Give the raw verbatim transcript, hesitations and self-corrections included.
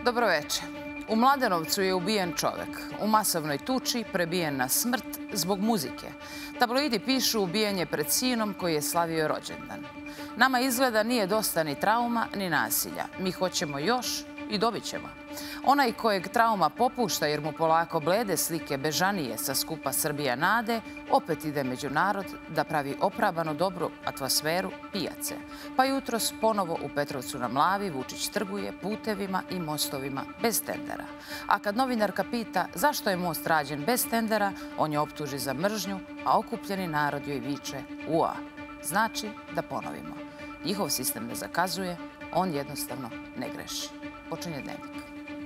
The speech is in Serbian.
Dobroveče. U Mladenovcu je ubijen čovek. U masovnoj tuči prebijen na smrt zbog muzike. Tabloidi pišu ubijen je pred sinom koji je slavio rođendan. Nama izgleda nije dosta ni trauma ni nasilja. Mi hoćemo još i dobit ćemo. Onaj kojeg trauma popušta jer mu polako blede slike Bežanije sa skupa Srbija nade, opet ide među narod da pravi opravdano dobru atmosferu pijace. Pa jutros ponovo u Petrovcu na Mlavi Vučić trguje putevima i mostovima bez tendera. A kad novinarka pita zašto je most rađen bez tendera, on je optuži za mržnju, a okupljeni narod joj viče ua. Znači da ponovimo. Njihov sistem ne zakazuje, on jednostavno ne greši. Počinje Dnevnik.